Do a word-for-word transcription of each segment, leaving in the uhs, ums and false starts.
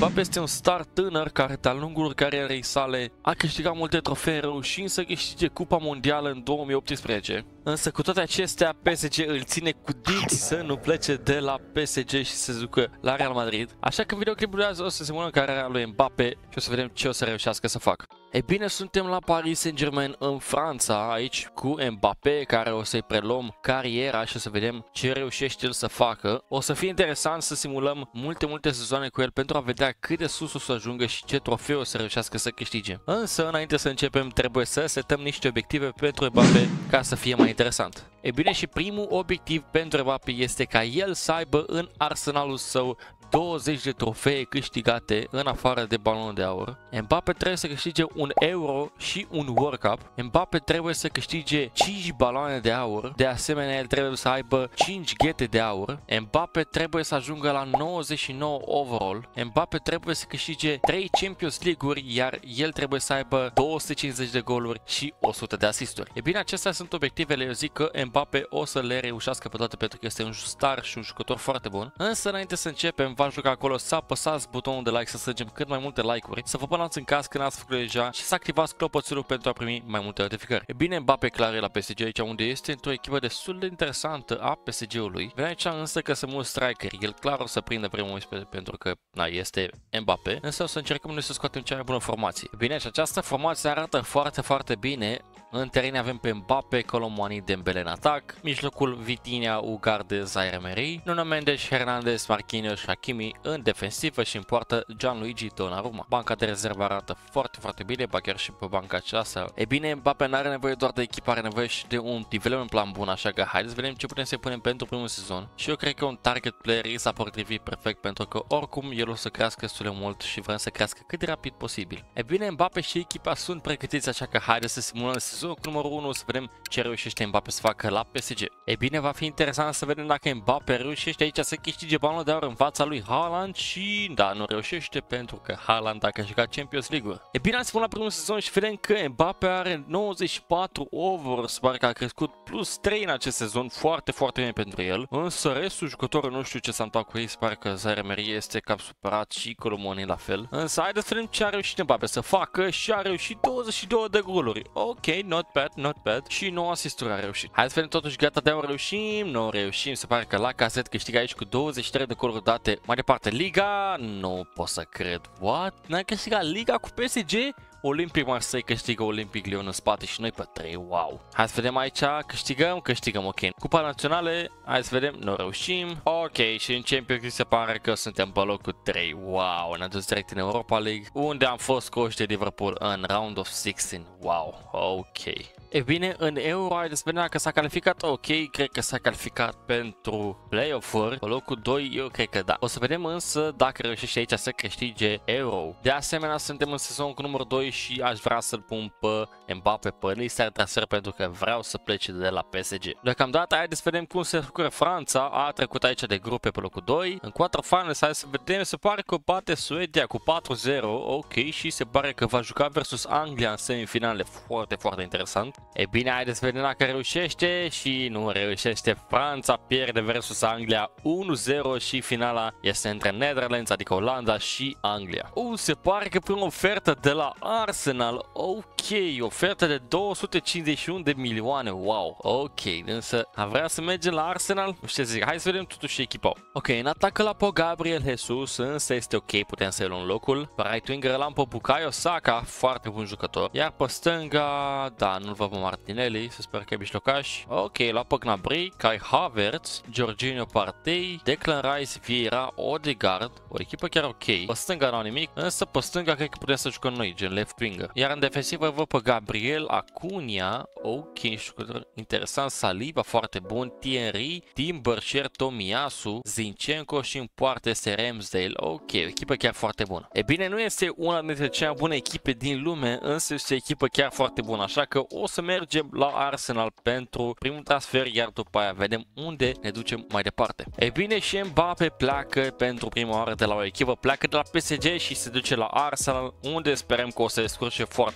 Mbappé este un star tânăr care de-a lungul carierei sale a câștigat multe trofee, reușind să câștige Cupa Mondială în două mii optsprezece. Însă cu toate acestea, P S G îl ține cu dinți să nu plece de la P S G și să se ducă la Real Madrid. Așa că videoclipul de azi o să se mână carierea lui Mbappé și o să vedem ce o să reușească să facă. E bine, suntem la Paris Saint-Germain în Franța, aici cu Mbappé, care o să-i preluăm cariera și o să vedem ce reușește el să facă. O să fie interesant să simulăm multe, multe sezoane cu el pentru a vedea cât de sus o să ajungă și ce trofeu o să reușească să câștige. Însă, înainte să începem, trebuie să setăm niște obiective pentru Mbappé ca să fie mai interesant. E bine, și primul obiectiv pentru Mbappé este ca el să aibă în arsenalul său douăzeci de trofee câștigate în afară de balonul de aur. Mbappé trebuie să câștige un Euro și un World Cup. Mbappé trebuie să câștige cinci baloane de aur. De asemenea, el trebuie să aibă cinci ghete de aur. Mbappé trebuie să ajungă la nouăzeci și nouă overall. Mbappé trebuie să câștige trei Champions League-uri, iar el trebuie să aibă două sute cincizeci de goluri și o sută de asisturi. E bine, acestea sunt obiectivele. Eu zic că Mbappé o să le reușească pe toate pentru că este un star și un jucător foarte bun. Însă, înainte să începem, v-aș ruga acolo să apăsați butonul de like, să strângem cât mai multe like-uri, să vă abonați în caz când ați făcut deja și să activați clopoțelul pentru a primi mai multe notificări. E bine, Mbappé clar e la P S G aici, unde este într-o echipă destul de interesantă a P S G-ului. Vedem aici însă că sunt mulți strikeri. El clar o să prindă primul pentru că na, este Mbappé, însă o să încercăm noi să scoatem cea mai bună formație. E bine, și această formație arată foarte, foarte bine. În teren avem pe Mbappé, Colomani, Dembele în atac, mijlocul Vitinha, Ugarte, Zaire Emery, Nuno Mendes, Hernandez, Marquinhos și Hakimi în defensivă și în poartă Gianluigi Donnarumma. Banca de rezervă arată foarte, foarte bine, ba chiar și pe banca aceasta. E bine, Mbappé nu are nevoie doar de echipă, are nevoie și de un development plan bun, așa că haideți să vedem ce putem să punem pentru primul sezon. Și eu cred că un target player i s-a potrivit perfect pentru că oricum el o să crească destul de mult și vrem să crească cât de rapid posibil. E bine, Mbappé și echipa sunt pregătiți, așa că haideți să simulăm sezonul cu numărul unu, să vedem ce reușește Mbappé să facă la P S G. E bine, va fi interesant să vedem dacă Mbappé reușește aici să câștige balonul de aur în fața lui Haaland și da, nu reușește pentru că Haaland a câștigat Champions League-ul. E bine, am simulat primul sezon și vedem că Mbappé are nouăzeci și patru overs, pare că a crescut plus trei în acest sezon, foarte, foarte bine pentru el. Însă restul jucătorilor nu știu ce s-a întâmplat cu ei, se pare că Zaire Emery este cam supărat și Colomani la fel. Însă haideți să vedem ce a reușit Mbappé să facă și a reușit douăzeci și două de goluri. Ok, not bad, not bad. Și nouă asisturi a reușit. Hai să vedem totuși gata de a reușim, nu reușim, se pare că la caset câștigă aici cu douăzeci și trei de goluri date. Mai departe, Liga, nu pot să cred. What? N-ai câștigat Liga cu P S G? Olympic Marseille câștigă Olympic Lyon în spate și noi pe trei, wow. Hai să vedem aici, câștigăm, câștigăm, ok. Cupa naționale, hai să vedem, nu reușim. Ok, și în Champions League se pare că suntem pe locul trei, wow. Ne-am dus direct în Europa League, unde am fost coși de Liverpool în Round of șaisprezece, wow, ok. E bine, în Euro, haideți să vedem dacă s-a calificat, ok, cred că s-a calificat pentru play-off-uri, pe locul doi, eu cred că da. O să vedem însă dacă reușește aici să câștige Euro. De asemenea, suntem în sezon cu numărul doi și aș vrea să-l pun pe Mbappé pe lista de transfer pentru că vreau să plece de la P S G. Deocamdată, haideți să vedem cum se descurcă Franța, a trecut aici de grupe pe locul doi. În quarterfinals, hai să vedem, se pare că bate Suedia cu patru zero, ok, și se pare că va juca versus Anglia în semifinale, foarte, foarte interesant. E bine, haideți să vedem dacă reușește și nu reușește. Franța pierde versus Anglia unu zero și finala este între Netherlands, adică Olanda și Anglia. Uh, se pare că prin ofertă de la Arsenal, ok, ofertă de două sute cincizeci și unu de milioane, wow, ok, însă am vrea să mergem la Arsenal? Nu știu ce zic, hai să vedem totuși echipa. Ok, în atacă la pe Gabriel Jesus, însă este ok, putem să-i luăm locul. Pe right winger l-am pe Bukayo Saka, foarte bun jucător, iar pe stânga, da, nu-l văd pe Martinelli, să sper că e mijlocaș. Ok, la pe Gnabry, Kai Havertz, Jorginho Partey, Declan Rice, Vieira, Odegaard, o echipă chiar ok. Pe stânga n-au nimic, însă pe stânga cred că putem să jucăm noi, gen left winger. Iar în defensivă văd pe Gabriel, Acuna, ok, jucător interesant, Saliba, foarte bun, Thierry, Timber, Tomiyasu, Zinchenko și în poartă este Ramsdale, ok, o echipă chiar foarte bună. E bine, nu este una dintre cele mai bune echipe din lume, însă este o echipă chiar foarte bună, așa că o să mergem la Arsenal pentru primul transfer, iar după aia vedem unde ne ducem mai departe. E bine, și Mbappé pleacă pentru prima oară de la o echipă, pleacă de la P S G și se duce la Arsenal, unde sperăm că o să descurce foarte, foarte bine.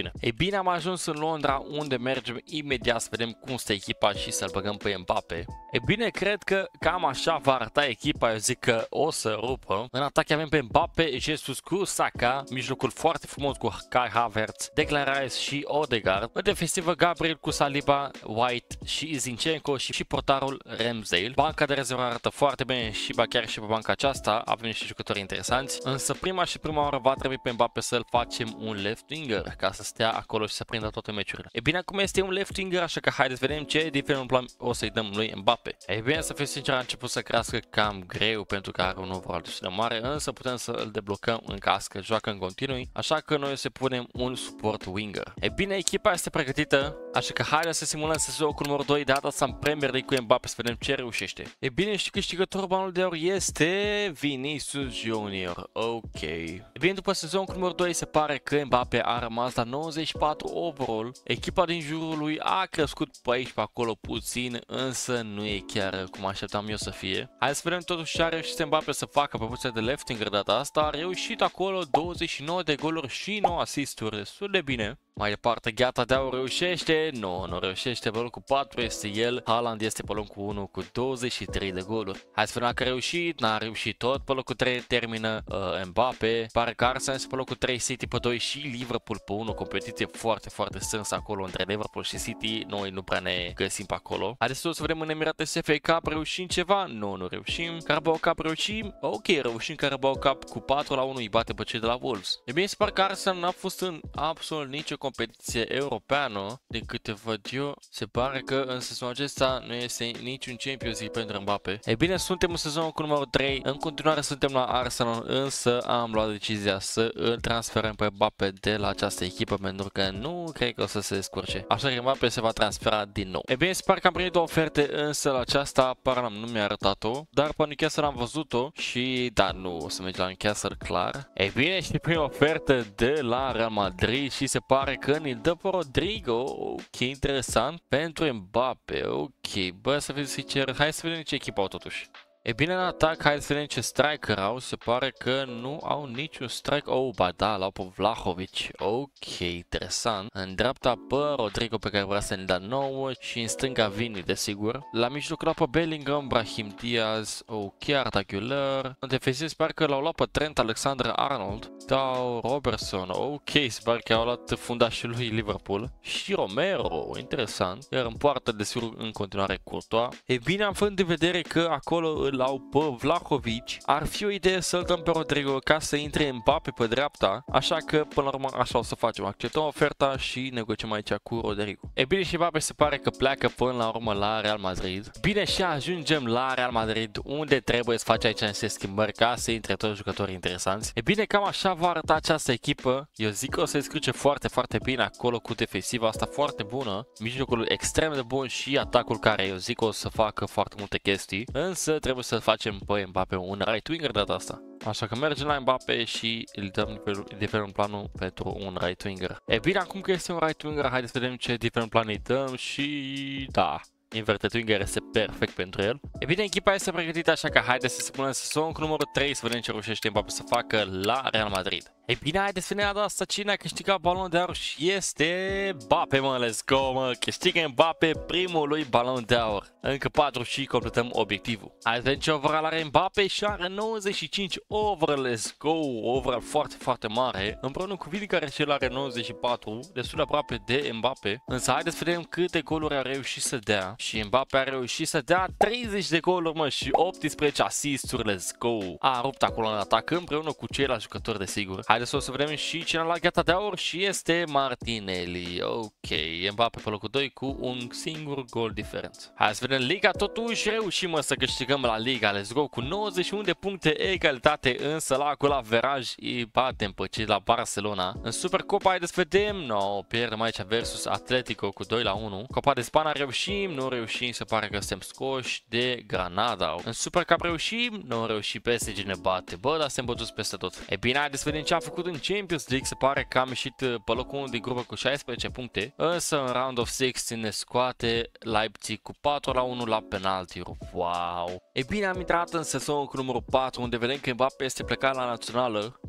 bine. Ei bine, am ajuns în Londra, unde mergem imediat să vedem cum stă echipa și să-l băgăm pe Mbappe. E bine, cred că cam așa va arăta echipa, eu zic că o să rupă. În atac avem pe Mbappe, Jesus cu Saka, mijlocul foarte frumos cu Kai Havertz, Declan Rice și Odegaard, în defensivă Gabriel cu Saliba, White și Zinchenko și, și portarul Ramsdale. Banca de rezervă arată foarte bine și ba chiar și pe banca aceasta avem niște jucători interesanți, însă prima și prima oară va trebui pe Mbappe să-l facem un left winger ca să stea acolo și să prindă toate meciurile. E bine, acum este un left winger, așa că haideți să vedem ce diferent plan o să-i dăm lui Mbappe. E bine, să fiu sincer, a început să crească cam greu pentru că are un overall destul de mare, însă putem să îl deblocăm în caz că joacă în continuu, așa că noi o să punem un support winger. E bine, echipa este pregătită, așa că haideți să simulăm sezonul cu numărul doi de data asta în Premier League cu Mbappe să vedem ce reușește. E bine, și câștigătorul banului de aur este Vinicius Junior. Ok. E bine, după sezonul cu numărul doi se pare că Mbappe a rămas la nouăzeci și patru overall. Echipa din jurul lui a crescut pe aici pe acolo puțin, însă nu e chiar cum așteptam eu să fie. Hai să vedem totuși ce a reușit Mbappe să facă pe poziția de left winger data asta. A reușit acolo douăzeci și nouă de goluri și nouă asisturi, destul de bine. Mai departe, Gheata de Aur reușește? Nu, nu reușește, pe locul patru este el, Haaland este pe locul unu cu douăzeci și trei de goluri. Hai să vedem că a reușit, n-a reușit tot, pe locul trei termină uh, Mbappe, pare că Arsenal este pe locul trei, City pe doi și Liverpool pe unu, competiție foarte, foarte strânsă acolo între Liverpool și City, noi nu prea ne găsim pe acolo. Haideți să vedem în Emirates F A Cup, reușim ceva? Nu, nu reușim. Carabao Cup reușim? Ok, reușim Carabao Cup cu patru la unu, îi bate pe cei de la Wolves. E bine, sper că Arsenal n-a fost în absolut nicio competiție europeană, din câte văd eu, se pare că în sezonul acesta nu este niciun Champions League pentru Mbappe. E bine, suntem în sezonul cu numărul trei, în continuare suntem la Arsenal, însă am luat decizia să îl transferăm pe Mbappe de la această echipă, pentru că nu cred că o să se descurce. Așa că Mbappe se va transfera din nou. E bine, sper că am primit o oferte, însă la aceasta Parnam nu mi-a arătat-o, dar pe Newcastle am văzut-o și da, nu o să mergem la Newcastle, clar. E bine, și prima ofertă de la Real Madrid și se pare că ne dă pe Rodrigo, ok, interesant, pentru Mbappe, ok, bă, să fiu sincer, hai să vedem ce echipă au totuși. E bine, în atac, hai să vedem ce striker au, se pare că nu au niciun striker, oh, ba da, l-au pe Vlahovic, ok, interesant. În dreapta pe Rodrigo pe care vrea să ne dea nouă și în stânga Vini, desigur. La mijloc l-au pe Bellingham, Brahim Diaz, ok, Arda Güler. În defensiv se pare că l-au luat pe Trent Alexander-Arnold, sau Robertson, ok, se pare că au luat fundașul lui Liverpool. Și Romero, interesant, iar în poartă, desigur, în continuare Courtois. E bine, am făcut de vedere că acolo îl au pe Vlahovic, ar fi o idee să-l dăm pe Rodrigo ca să intre Mbappe pe dreapta, așa că până la urmă așa o să facem, acceptăm oferta și negociem aici cu Rodrigo. E bine, și Mbappe se pare că pleacă până la urmă la Real Madrid. Bine, și ajungem la Real Madrid, unde trebuie să faci aici niște schimbări ca să intre toți jucători interesanți. E bine, cam așa va arăta această echipă. Eu zic că o să descurce foarte, foarte bine acolo cu defensiva asta foarte bună, mijlocul extrem de bun și atacul care eu zic că o să facă foarte multe chestii, însă trebuie să facem pe Mbappe un right winger de data asta. Așa că mergem la Mbappe și îl dăm diferent planul pentru un right winger. E bine, acum că este un right winger, haideți să vedem ce diferent plan îi dăm și da, inverted winger este perfect pentru el. E bine, echipa este pregătită, așa că haideți să se punem sezonul cu numărul trei să vedem ce reușește Mbappe să facă la Real Madrid. E bine, haideți să vedem de asta cine a câștigat balonul de aur și este Mbappe, mă, let's go, mă, câștigă Mbappe primul lui balon de aur. Încă patru și completăm obiectivul. Hai să vedem ce overall are Mbappe și are nouăzeci și cinci overall, let's go, overall foarte, foarte mare, împreună cu Vini care și el are nouăzeci și patru, destul de aproape de Mbappe, însă haideți să vedem câte goluri a reușit să dea. Și Mbappe a reușit să dea treizeci de goluri, mă, și optsprezece asisturi, let's go. A rupt acolo în atac împreună cu ceilalți jucători, desigur. Haideți să vedem și cine a luat Gheata de Aur și este Martinelli. Ok, Mbappe pe locul doi cu un singur gol diferență. Hai să vedem Liga, totuși reușim, mă, să câștigăm la Liga, let's go, cu nouăzeci și unu de puncte egalitate, însă la acolo averaj îi batem pe cei la Barcelona. În Supercopa, haideți să vedem, no, pierdem aici versus Atletico cu doi la unu. Copa de Spania reușim, nu reușim, se pare că suntem scoși de Granada. În Super Cup reușim, nu reușim, P S G ne bate, bă, dar suntem bătuți peste tot. E bine, haideți să vedem ce a făcut în Champions League, se pare că am ieșit pe locul unu de grupă cu șaisprezece puncte, însă în Round of șaisprezece ne scoate Leipzig cu patru la unu la penalti. Wow! E bine, am intrat în sezonul cu numărul patru, unde vedem că Mbappe este plecat la națională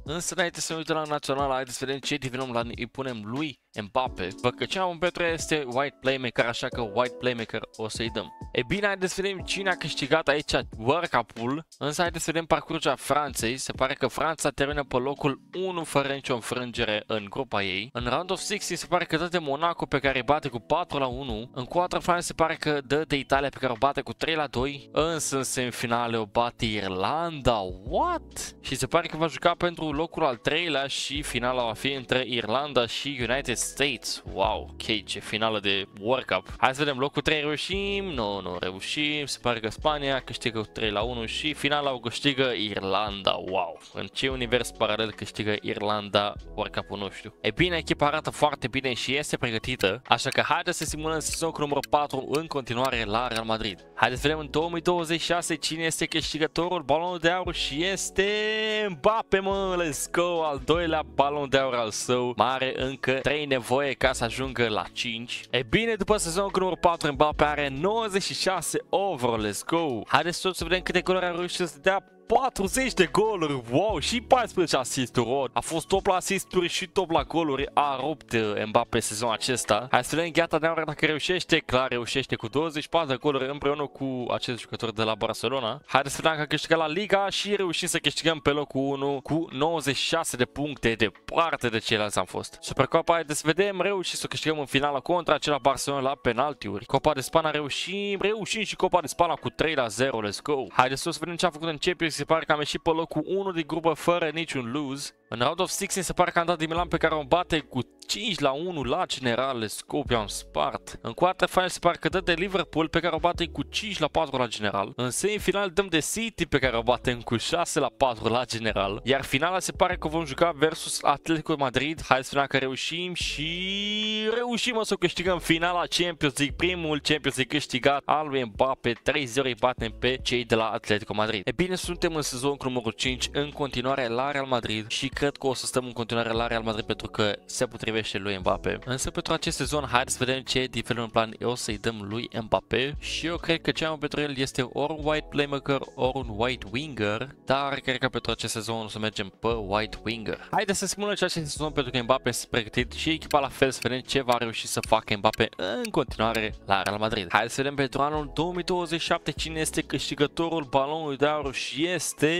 Însă înainte să ne uităm la națională, haideți să vedem ce divinăm la îi punem lui Mbappe. Văd că cea mai Petru este White Playmaker, așa că White Playmaker o să-i dăm. E bine, haideți să vedem cine a câștigat aici World Cup-ul, însă haideți să vedem parcurgea Franței. Se pare că Franța termină pe locul unu fără nicio înfrângere în grupa ei. În Round of șaisprezece se pare că dă de Monaco, pe care îi bate cu patru la unu. În quarterfinal se pare că dă de Italia, pe care o bate cu trei la doi. Însă în semifinale o bate Irlanda. What? Și se pare că va juca pentru locul al treilea și finala va fi între Irlanda și United States. Wow, ok, ce finală de World Cup. Hai să vedem, locul trei reușim? Nu, nu reușim. Se pare că Spania câștigă cu trei la unu și finala o câștigă Irlanda. Wow, în ce univers paralel câștigă Irlanda World Cup-ul, nu știu. E bine, echipa arată foarte bine și este pregătită, așa că haideți să simulăm sezonul numărul patru în continuare la Real Madrid. Haideți să vedem în două mii douăzeci și șase cine este câștigătorul balonul de aur și este Mbappe, mă, let's go, al doilea balon de aur al său. Mare încă trei nevoie ca să ajungă la cinci. E bine, după sezonul numărul patru Mbappe are nouăzeci și șase over, let's go. Haideți tot să vedem câte goluri a reușit să dea. patruzeci de goluri, wow, și paisprezece asisturi. A fost top la asisturi și top la goluri. A rupt Mbappe sezonul acesta. Hai să vedem gheata de aur dacă reușește. Clar reușește cu douăzeci și patru de goluri împreună cu acest jucător de la Barcelona. Haideți să vedem că a câștigat la Liga și reușim să câștigăm pe locul unu cu nouăzeci și șase de puncte, departe de ceilalți am fost. Supercopa, haideți să vedem, reușim să câștigăm în finală contra acela Barcelona la penaltiuri. Copa de Spania reușim, reușim și Copa de Spania cu trei la zero, let's go. Haideți să vedem ce a făcut în Champions. Se pare că am ieșit pe locul unu de grupă fără niciun lose. În Round of șaisprezece se pare că am dat de Milan, pe care o bate cu cinci la unu la general, let's go, pe am spart. În quarterfinal se pare că dă de Liverpool, pe care o bate cu cinci la patru la general. În semifinal dăm de City, pe care o batem cu șase la patru la general. Iar finala se pare că vom juca versus Atletico Madrid. Hai să vedem că reușim și reușim să câștigăm finala Champions League, primul Champions League câștigat al lui Mbappe. trei zero îi batem pe cei de la Atletico Madrid. E bine, suntem în sezonul numărul cinci în continuare la Real Madrid și cred că o să stăm în continuare la Real Madrid pentru că se potrivește lui Mbappe. Însă pentru acest sezon, haideți să vedem ce diferent plan o să-i dăm lui Mbappe și eu cred că cea mai pentru el este ori un White Playmaker, ori un White Winger, dar cred că pentru acest sezon o să mergem pe White Winger. Haideți să simulăm acest sezon pentru că Mbappe este pregătit și echipa la fel, să vedem ce va reuși să facă Mbappe în continuare la Real Madrid. Haideți să vedem pentru anul două mii douăzeci și șapte cine este câștigătorul balonului de aur și este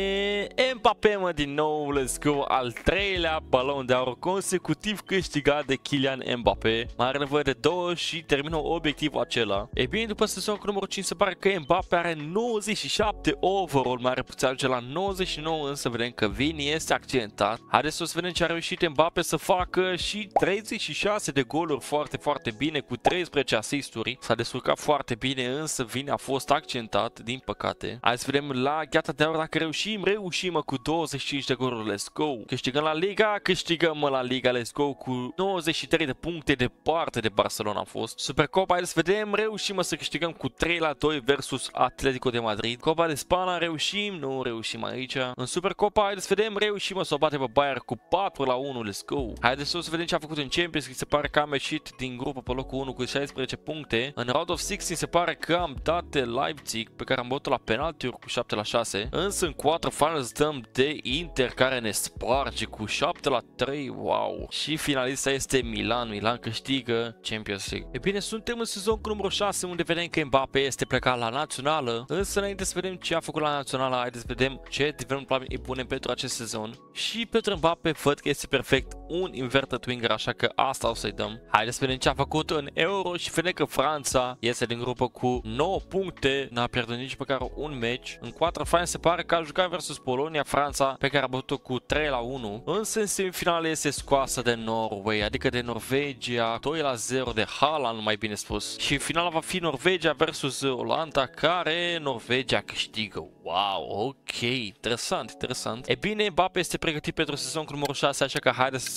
Mbappe, mă, din nou, let's go, al treilea balon de aur consecutiv câștigat de Kylian Mbappe. Mai are nevoie de două și termină obiectivul acela. E bine, după sezonul cu numărul cinci se pare că Mbappe are nouăzeci și șapte overall, mai are puțin ajunge la nouăzeci și nouă, însă vedem că Vini este accidentat. Haideți să vedem ce a reușit Mbappe să facă și treizeci și șase de goluri, foarte, foarte bine, cu treisprezece asisturi. S-a descurcat foarte bine, însă Vini a fost accidentat, din păcate. Hai să vedem la gheata de aur dacă reușim, reușim cu douăzeci și cinci de goluri, let's go. Câștigăm la Liga, câștigăm la Liga, let's go, cu nouăzeci și trei de puncte, departe de Barcelona a fost. Supercopa, haideți să vedem, reușim să câștigăm cu trei la doi versus Atletico de Madrid. Copa de Spania reușim, nu reușim aici. În Supercopa, haideți să vedem, reușim să o batem pe Bayern cu patru la unu, let's go. Haideți să vedem ce a făcut în Champions, că se pare că am ieșit din grupă pe locul unu cu șaisprezece puncte. În Round of șaisprezece se pare că am dat de Leipzig, pe care am bătut la penaltiuri cu șapte la șase. Însă în quarterfinals dăm de Inter, care ne sparge cu șapte la trei, wow. Și finalista este Milan, Milan câștigă Champions League. E bine, suntem în sezon cu numărul șase, unde vedem că Mbappe este plecat la națională. Însă înainte să vedem ce a făcut la națională, haideți să vedem ce diferent plan îi punem pentru acest sezon. Și pentru Mbappe văd că este perfect un inverted winger, așa că asta o să-i dăm. Haideți să vedem ce a făcut în Euro și vedem că Franța iese din grupă cu nouă puncte, n-a pierdut nici măcar un meci. În quarterfinal se pare că a jucat versus Polonia, Franța, pe care a bătut cu trei la unu. Însă în semifinale este scoasă de Norway, adică de Norvegia, doi la zero de Haaland, mai bine spus. Și finala va fi Norvegia versus Olanda, care Norvegia câștigă. Wow, ok, interesant, interesant. E bine, Mbappe este pregătit pentru sezonul numărul șase, așa că haideți să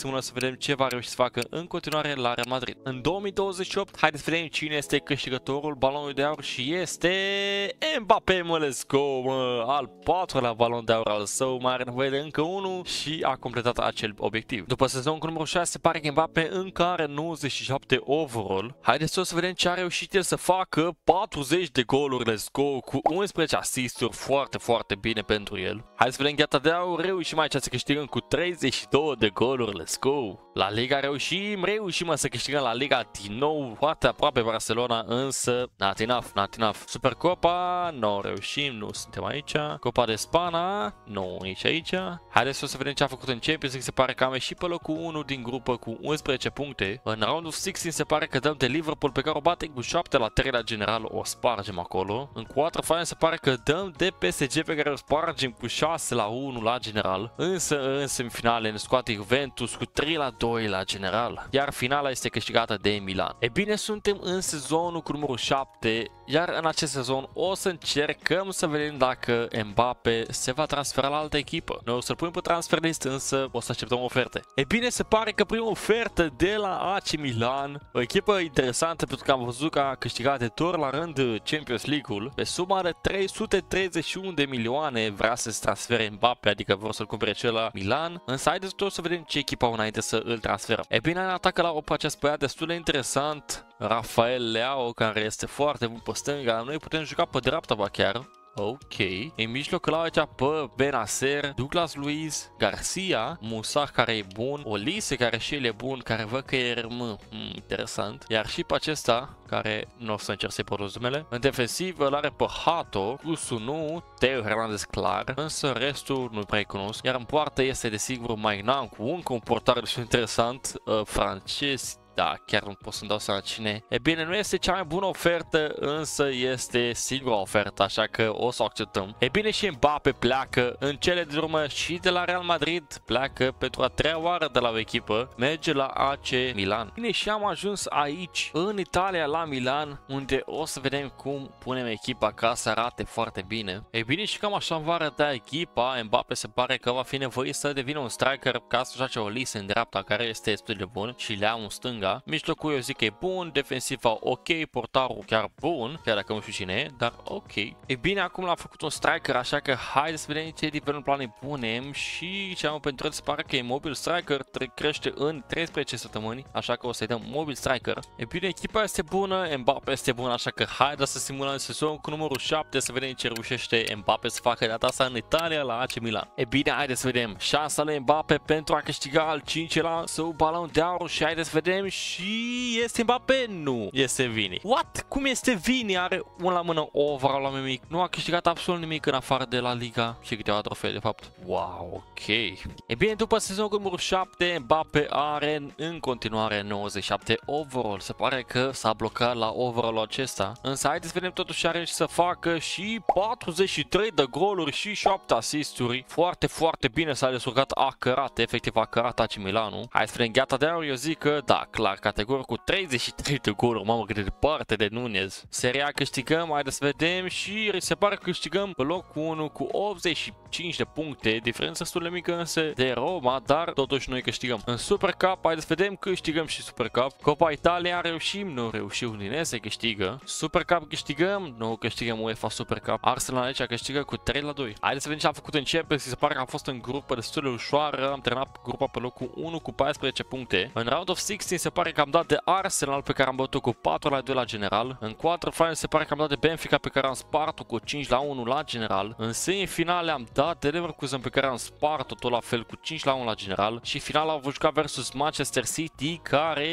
simulăm să vedem ce va reuși să facă în continuare la Real Madrid. În două mii douăzeci și opt, haideți să vedem cine este câștigătorul balonului de aur și este Mbappé, mă, let's go, mă, al patrulea balon de aur al său, mai are nevoie de încă unul și a completat acel obiectiv. După sezonul cu numărul șase, se pare că Mbappé încă are nouăzeci și șapte overall. Haideți să vedem ce a reușit el să facă, patruzeci de goluri, let's go, cu unsprezece asisturi, foarte, foarte bine pentru el. Haideți să vedem gheata de aur, reușim aici să câștigăm cu treizeci și două de goluri, let's go. La Liga reușim, reușim să câștigăm la Liga din nou, foarte aproape Barcelona, însă not enough, not enough. Supercopa, nu reușim, nu suntem aici. Copa de Spana, nu, nici aici. Haideți să vedem ce a făcut în Champions League, se pare că am ieșit pe locul unu din grupă cu unsprezece puncte. În Round of șaisprezece se pare că dăm de Liverpool pe care o batem cu șapte la trei la general, o spargem acolo. În quarterfinal se pare că dăm de P S G pe care o spargem cu șase la unu la general. Însă în semifinale ne scoate Juventus cu trei la doi la general. Iar finala este câștigată de Milan. E bine, suntem în sezonul cu numărul șapte, iar în acest sezon o să încercăm să vedem dacă Mbappé se va transfera la altă echipă. Noi o să-l punem pe transfer list, însă o să așteptăm oferte. E bine, se pare că prima ofertă de la A C Milan, o echipă interesantă pentru că am văzut că a câștigat de două ori la rând Champions League-ul, pe suma de trei sute treizeci și unu de milioane vrea să se transfere Mbappé, adică vor să-l cumpere cel la Milan, însă haideți tot să vedem ce echipă au înainte să îl transferăm. E bine, în atacă la opa acest băiat destul de interesant, Rafael Leao, care este foarte bun pe stânga, noi putem juca pe dreapta ba chiar. Ok. În mijloc îl au aici pe Benacer, Douglas Luiz, Garcia, Musa care e bun, Olise care și el e bun, care văd că e R M. Hmm, interesant. Iar și pe acesta, care nu o să încerc să-i produs numele. În defensiv îl are pe Hato, Kusunu, Teo Hernandez clar, însă restul nu-i prea cunosc. Iar în poartă este desigur Maignan cu un comportare destul interesant, uh, francez. Da, chiar nu pot să-mi dau seama cine. E bine, nu este cea mai bună ofertă, însă este singura ofertă, așa că o să o acceptăm. E bine, și Mbappé pleacă în cele din urmă și de la Real Madrid, pleacă pentru a treia oară de la o echipă, merge la A C Milan. Bine, și am ajuns aici, în Italia, la Milan, unde o să vedem cum punem echipa ca să arate foarte bine. E bine, și cam așa va arăta echipa. Mbappé se pare că va fi nevoit să devină un striker ca să joace Olise în dreapta, care este destul de bun, și Leao în stânga. Mijlocul eu zic că e bun, defensiva ok, portarul chiar bun, chiar dacă nu știu cine e, dar ok. E bine, acum l-am făcut un striker, așa că haideți să vedem ce diferent plan îi punem și ce am pentru el se pare că e mobil striker, crește în treisprezece săptămâni, așa că o să-i dăm mobil striker. E bine, echipa este bună, Mbappé este bun, așa că haideți să simulăm sezonul cu numărul șapte, să vedem ce reușește Mbappé să facă data asta în Italia la A C Milan. E bine, haideți să vedem șansa lui Mbappé pentru a câștiga al cincilea său balon de aur și haideți să vedem. Și este Mbappé? Nu, este Vini. What? Cum este Vini? Are un la mână, overall la nimic. Nu a câștigat absolut nimic în afară de la Liga și câteva trofee de fapt. Wow, ok. E bine, după sezonul cu numărul șapte, Mbappé are în continuare nouăzeci și șapte overall. Se pare că s-a blocat la overall acesta. Însă haideți să vedem totuși ce are să facă și patruzeci și trei de goluri și șapte asisturi. Foarte, foarte bine s-a descurcat, a cărat, efectiv a cărat A C Milanul. Hai să vedem gheata de aur, eu zic că da, clar, categoric cu treizeci și trei de goluri, mamă, cât de departe de Nunez. Seria câștigăm, haideți să vedem și se pare că câștigăm pe locul unu cu optzeci și cinci de puncte, diferență destul de mică însă de Roma, dar totuși noi câștigăm. În Super Cup, haideți să vedem, câștigăm și Super Cup. Copa Italia reușim, nu reușim, Udinese câștigă. Super Cup câștigăm, nu câștigăm UEFA Super Cup. Arsenal aici câștigă cu trei la doi. Haideți să vedem ce a făcut în Champions, se pare că a fost în grupă destul de ușoară, am terminat grupa pe locul unu cu paisprezece puncte. În Round of șaisprezece se pare că am dat de Arsenal pe care am bătut cu patru la doi la general. În quarterfinal se pare că am dat de Benfica pe care am spart-o cu cinci la unu la general. În semifinale am dat de Leverkusen pe care am spart-o tot la fel cu cinci la unu la general. Și finala am jucat versus Manchester City care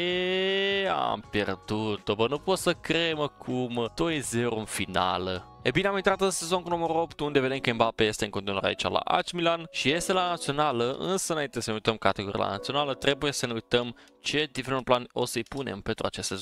am pierdut-o. Bă, nu pot să cred, mă, cum doi zero în finală. E bine, am intrat în sezon cu numărul opt, unde vedem că Mbappé este în continuare aici la A C Milan și este la națională, însă înainte să ne uităm categoria la națională, trebuie să ne uităm ce diferit plan o să-i punem pentru acest sezon.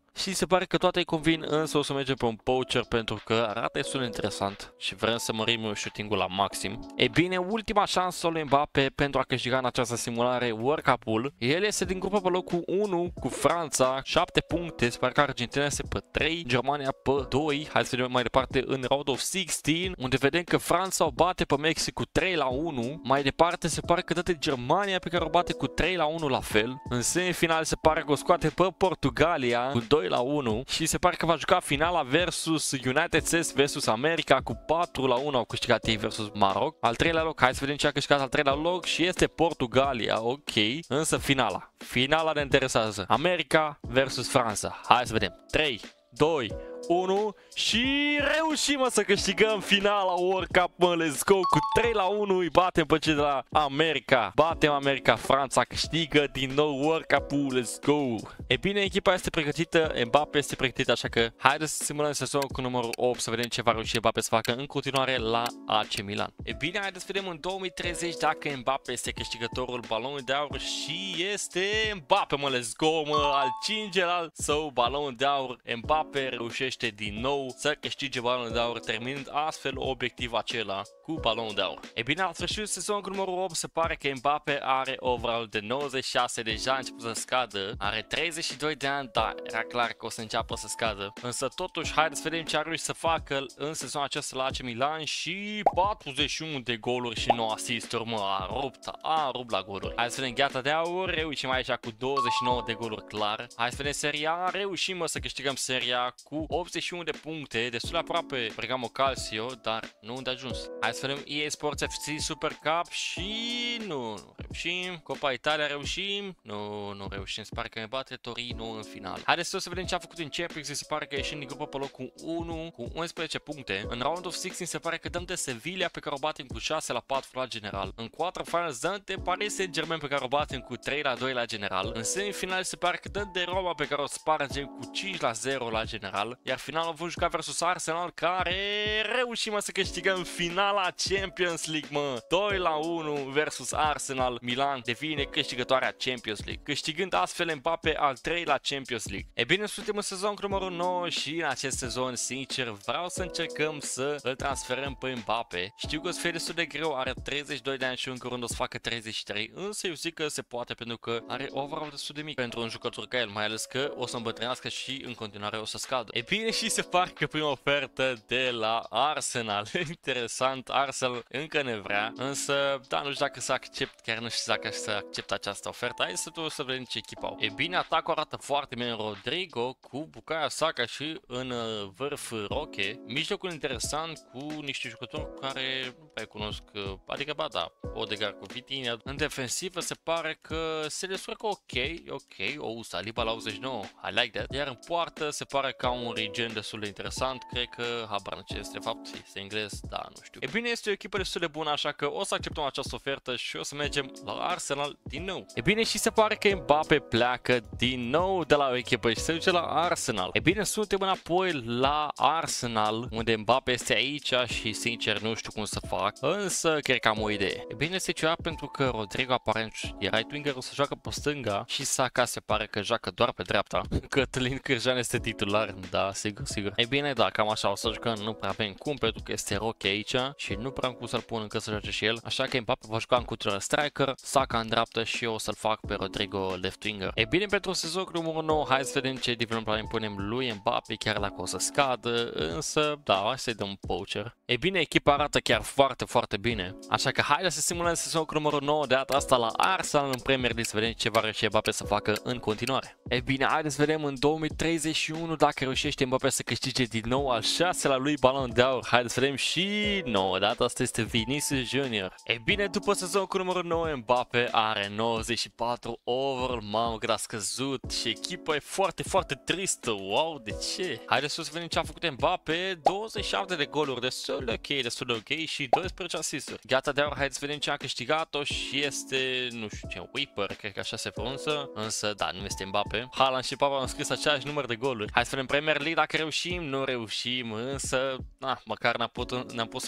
Și se pare că toate îi convin, însă o să mergem pe un poacher pentru că arată destul de interesant și vrem să mărim shooting-ul la maxim. E bine, ultima șansă lui Mbappe pentru a câștiga în această simulare World Cup-ul. El este din grupă pe locul unu cu Franța, șapte puncte, se pare că Argentina este pe trei, Germania pe doi. Hai să vedem mai departe în Round of șaisprezece, unde vedem că Franța o bate pe Mexic cu trei la unu. Mai departe se pare că dată Germania pe care o bate cu trei la unu la fel. În semifinal se pare că o scoate pe Portugalia cu doi la unu și se pare că va juca finala versus United States versus America cu patru la unu, au câștigat ei versus Maroc. Al treilea loc, hai să vedem ce a câștigat al treilea loc și este Portugalia, ok. Însă finala, finala ne interesează. America versus Franța. Hai să vedem. trei, doi, unu și reușim să câștigăm finala World Cup, mă, let's go, cu trei la unu îi batem pe cei de la America, batem America, Franța câștigă din nou World Cup-ul, let's go. E bine, echipa este pregătită, Mbappe este pregătit, așa că haideți să simulăm sezonul cu numărul opt să vedem ce va reuși Mbappe să facă în continuare la A C Milan. E bine, haideți să vedem în două mii treizeci dacă Mbappe este câștigătorul balonului de aur și este Mbappe, mă, let's go, mă, al cincelea său balon de aur, Mbappe reușește din nou să câștige balonul de aur, terminând astfel obiectivul acela cu balonul de aur. E bine, la sfârșitul sezonului cu numărul opt se pare că Mbappe are overall de nouăzeci și șase, deja a început să scadă, are treizeci și doi de ani, dar era clar că o să înceapă să scadă. Însă totuși, haideți să vedem ce a reușit să facă în sezonul acesta la A C Milan și patruzeci și unu de goluri și nouă asisturi, mă, a rupt, a rupt la goluri. Hai să vedem gheata de aur, reușim aici cu douăzeci și nouă de goluri clar. Hai să vedem seria, reușim mă, să câștigăm seria cu optzeci și unu de puncte, destul de aproape Bergamo Calcio, dar nu unde a ajuns. Hai să vedem E A Sports F C Super Cup și nu, nu reușim. Copa Italia reușim? Nu, nu reușim. Se pare că ne bate Torino în final. Haideți să vedem ce a făcut în Champions League. Se pare că ieșim din grupă pe locul unu cu unsprezece puncte. În Round of șaisprezece se pare că dăm de Sevilla pe care o batem cu șase la patru la general. În quarterfinals dăm de Paris Saint-Germain pe care o batem cu trei la doi la general. În semifinal se pare că dăm de Roma pe care o spargem cu cinci la zero la general. Iar finalul vom juca versus Arsenal, care reușim să câștigăm finala Champions League, mă. doi la unu versus Arsenal. Milan devine câștigătoarea Champions League, câștigând astfel Mbappe al treilea Champions League. E bine, suntem în sezon cu numărul nouă și în acest sezon, sincer, vreau să încercăm să îl transferăm pe Mbappe. Știu că o să fie destul de greu, are treizeci și doi de ani și în curând o să facă treizeci și trei, însă eu zic că se poate pentru că are overall destul de mic pentru un jucător ca el, mai ales că o să îmbătrânească și în continuare o să scadă. E bine, și se pare că prima ofertă de la Arsenal. Interesant, Arsenal încă ne vrea, însă da, nu știu dacă să accept, chiar nu știu dacă să accept această ofertă. Hai să, să vedem ce echipă au. E bine, atacul arată foarte bine, Rodrigo cu Bukayo Saka și în vârf Roche. Mijlocul interesant cu niște jucători care nu prea cunosc, adică ba da, Odegaard cu Vitinha. În defensivă se pare că se descurcă ok, ok, o Saliba la optzeci și nouă, I like that. Iar în poartă se pare că au un regen destul de interesant, cred că habar nu ce este, de fapt, este englez, da, nu știu. E bine, este o echipă destul de bună, așa că o să acceptăm această ofertă și o să mergem la Arsenal din nou. E bine, și se pare că Mbappe pleacă din nou de la o echipă și se duce la Arsenal. E bine, suntem înapoi la Arsenal, unde Mbappe este aici și sincer nu știu cum să fac, însă cred că am o idee. E bine, se ceva pentru că Rodrigo aparent e right winger, o să joacă pe stânga și Saka se pare că joacă doar pe dreapta. Cătălin Cârjan este titular, da, sigur, sigur. E bine, da, cam așa o să jucăm, nu prea avem cum pentru că este Roche aici și nu prea am cum să-l pun încă să joace și el, așa că Mbappe va juca în cutie striker, Saka în dreaptă și eu o să-l fac pe Rodrigo left winger. E bine, pentru sezonul numărul nouă, hai să vedem ce development plan impunem lui Mbappe, chiar dacă o să scadă, însă da, hai să-i dăm un poacher. E bine, echipa arată chiar foarte, foarte bine, așa că haideți să simulăm sezonul numărul nouă de data asta la Arsenal în Premier League să vedem ce va reuși Mbappe să facă în continuare. E bine, haideți să vedem în două mii treizeci și unu dacă reușește Mbappe să câștige din nou al șaselea lui balon de aur. Haideți să vedem și nouă, data asta este Vinicius Junior. E bine, după sezonul cu numărul nouă, Mbappe are nouăzeci și patru overall, mamă cât a scăzut și echipa e foarte, foarte tristă, wow, de ce? Haideți să vedem ce a făcut Mbappe, douăzeci și șapte de goluri, destul de ok, destul de ok și doisprezece asisturi. Gata de aur, haideți să vedem ce a câștigat-o și este, nu știu ce, Weeper, cred că așa se pronunță, însă da, nu este Mbappe. Haaland și Papa au scris același număr de goluri. Hai să vedem Premier League dacă reușim, nu reușim, însă, na, măcar ne-am pus într-un spot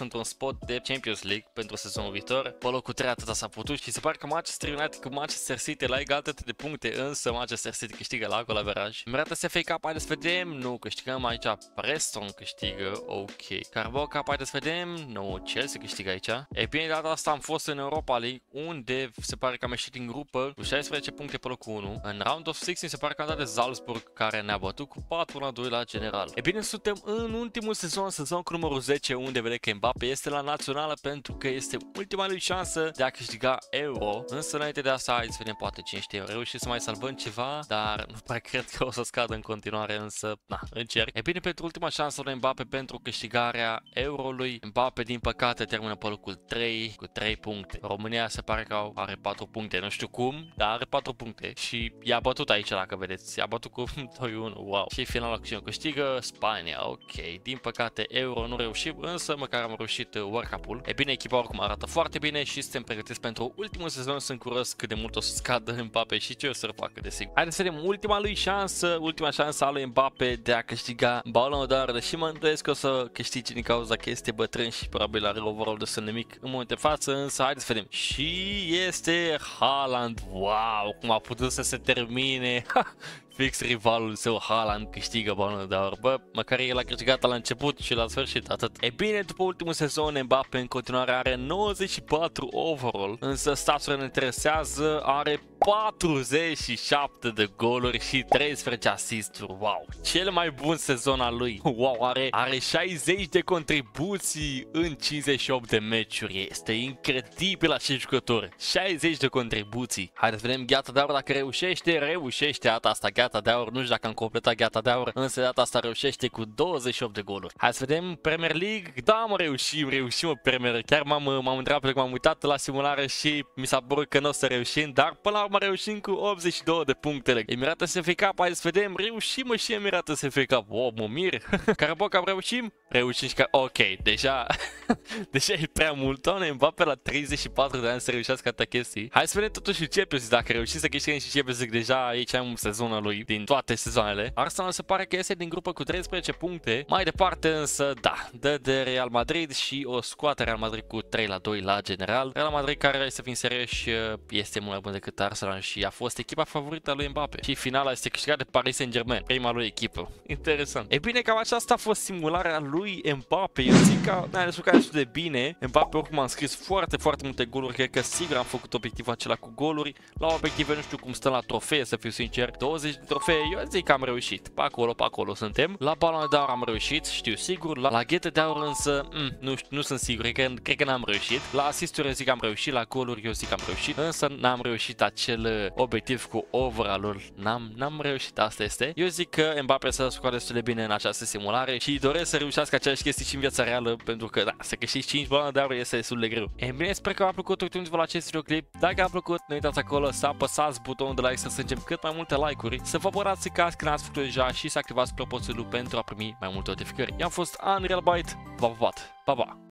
spot de Champions League pentru sezonul viitor. Pe locul trei atâta s-a putut și se pare că Manchester United cu Manchester City la egalitate de puncte, însă Manchester City câștigă la gol averaj. Emirate S F A Cup, haideți să vedem, nu câștigăm aici, Preston câștigă, ok. Carabao Cup, haideți să vedem, nu, Chelsea câștigă aici. E bine, data asta am fost în Europa League, unde se pare că am ieșit din grupă cu șaisprezece puncte pe locul unu. În Round of șaisprezece se pare că am dat de Salzburg, care ne-a bătut cu patru la doi la general. E bine, suntem în ultimul sezon, sezon cu numărul zece, unde vedem că Mbappe este la națională pentru că este ultima lui șansă de a câștiga Euro. Însă înainte de asta, hai să vedem, poate cine știe, reușit să mai salvăm ceva, dar nu prea cred că o să scadă în continuare, însă, na, încerc. E bine, pentru ultima șansă lui Mbappe pentru câștigarea Euro-lui, Mbappe din păcate termină pe locul trei cu trei puncte. România se pare că are patru puncte, nu știu cum, dar are patru puncte și i-a bătut aici, dacă vedeți, i-a bătut cu doi unu, wow. Și finala cu cine câștigă? Spania, ok. Din păcate Euro nu reușim, însă măcar am reușit World Cup-ul. E bine, echipa oricum arată foarte bine și suntem pregătiți pentru ultimul sezon. Sunt curios cât de mult o să scadă Mbappe și ce o să facă, desigur. Haideți să vedem ultima lui șansă, ultima șansă a lui Mbappe de a câștiga Ballon d'Or, deși mă îndoiesc că o să câștige din cauza că este bătrân și probabil are overall de să nimic în momentul de față, însă haideți să vedem. Și este Haaland, wow, cum a putut să se termine. Fix rivalul său, Haaland, câștigă Ballon d'Or. Bă, măcar el a câștigat la început și la sfârșit, atât. E bine, după ultimul sezon, Mbappe în continuare are nouăzeci și patru overall, însă staturile ne interesează, are patruzeci și șapte de goluri și treisprezece asisturi. Wow, cel mai bun sezon al lui. Wow, are, are șaizeci de contribuții în cincizeci și opt de meciuri. Este incredibil acest jucător. șaizeci de contribuții. Haideți să vedem Gheata de Aur dacă reușește. Reușește data asta Gheata de Aur. Nu știu dacă am completat Gheata de Aur, însă data asta reușește cu douăzeci și opt de goluri. Hai să vedem Premier League. Da, mă, reușim, reușim o Premier League. Chiar m-am întrebat pentru că m-am uitat la simulare și mi s-a părut că nu o să reușim, dar până la urmă reușim cu optzeci și doi de punctele. Emirate S F A Cup, hai să vedem, reușim și Emirate S F A Cup. Oh, mă mir. Carabao Cup reușim? Reușim și ca... Ok, deja... deja e prea mult. Doamne, Mbappe la treizeci și patru de ani să reușească atâtea chestii. Hai să vedem totuși Champions, dacă reușim să câștigăm și Champions, deja aici am sezonul lui din toate sezoanele. Arsenal se pare că iese din grupă cu treisprezece puncte. Mai departe însă, da, dă de Real Madrid și o scoate Real Madrid cu trei la doi la general. Real Madrid, care, să fim serioși, este mult mai bun decât Arsenal și a fost echipa favorită a lui Mbappe. Și finala este câștigată de Paris Saint-Germain, prima lui echipă. Interesant. E bine, cam aceasta a fost simularea lui Mbappe. Eu zic că ne-a descurcat destul de bine. Mbappe oricum a înscris foarte, foarte multe goluri. Cred că sigur am făcut obiectivul acela cu goluri. La obiective nu știu cum stăm la trofee, să fiu sincer. douăzeci de trofee, eu zic că am reușit. Pe acolo, pe acolo suntem. La Ballon d'Or am reușit, știu sigur. La, la ghete de aur însă, mm, nu, nu sunt sigur, cred că, cred că n-am reușit. La asisturi eu zic că am reușit, la goluri eu zic că am reușit. Însă n-am reușit acel obiectiv cu overall-ul. N-am, n-am reușit, asta este. Eu zic că Mbappe s-a scoate destul de bine în această simulare și doresc să reușească aceleași chestii și în viața reală, pentru că, da, să câștigi cinci Ballon d'Or este destul de greu. E bine, sper că v-a plăcut uitați-vă la acest videoclip. Dacă a plăcut, nu uitați acolo să apăsați butonul de like, să strângem cât mai multe like-uri, să vă abonați în caz că n-ați făcut deja și să activați clopoțelul pentru a primi mai multe notificări. Eu am fost Unreal Byte, v-am pupat, pa, pa!